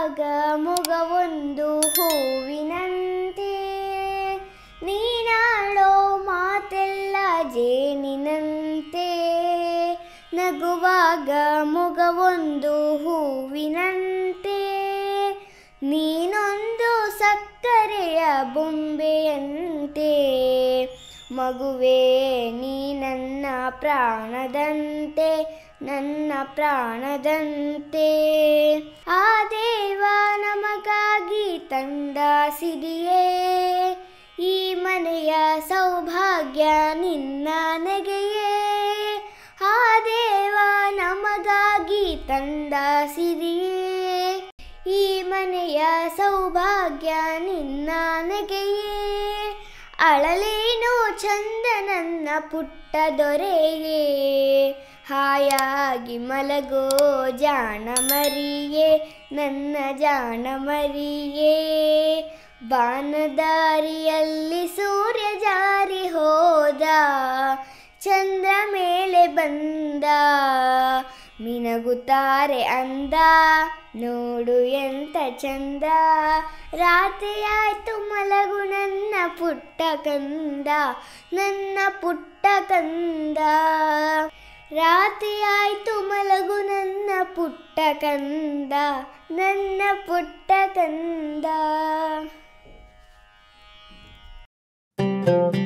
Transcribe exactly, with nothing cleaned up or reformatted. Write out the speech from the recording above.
ನಗುವಾಗ ಮೊಗವೊಂದು ಹೂವಿನಂತೆ, ನೀನಾಡೋ ಮಾತೆಲ್ಲ ಜೇನಿನಂತೆ. ನಗುವಾಗ ಮೊಗವೊಂದು ಹೂವಿನಂತೆ, ನೀನೊಂದು ಸಕ್ಕರೆಯ ಬೊಂಬೆಯಂತೆ. ಮಗುವೇ ನೀ ನನ್ನ ಪ್ರಾಣದಂತೆ, ನನ್ನ ಪ್ರಾಣದಂತೆ. ಆ ದೇವ ನಮಗಾಗಿ ತಂದ ಸಿರಿಯೇ, ಈ ಮನೆಯ ಸೌಭಾಗ್ಯ ನಿನ್ನ ನಗೆಯೇ. ಆ ದೇವ ನಮಗಾಗಿ ತಂದ ಸಿರಿಯೇ, ಈ ಮನೆಯ ಸೌಭಾಗ್ಯ ನಿನ್ನ ನಗೆಯೇ. ಅಳಲೇನೋ ಚಂದ ನನ್ನ ಪುಟ್ಟ ದೊರೆಯೇ, ಹಾಯಾಗಿ ಮಲಗೋ ಜಾಣ ಮರಿಯೇ, ನನ್ನ ಜಾಣ ಮರಿಯೇ. ಬಾನದಾರಿಯಲ್ಲಿ ಸೂರ್ಯ ಜಾರಿ ಹೋದ, ಚಂದ್ರ ಮೇಲೆ ಬಂದ, ಮಿನಗುತ್ತಾರೆ ಅಂದ, ನೋಡು ಎಂತ ಚಂದ. ರಾತ್ರಿಯಾಯ್ತು ಮಲಗು ನನ್ನ ಪುಟ್ಟ ಕಂದ, ನನ್ನ ಪುಟ್ಟ ಕಂದ. ರಾತ್ರಿಯಾಯ್ತು ಮಲಗು ನನ್ನ ಪುಟ್ಟ ಕಂದ, ನನ್ನ ಪುಟ್ಟ ಕಂದ.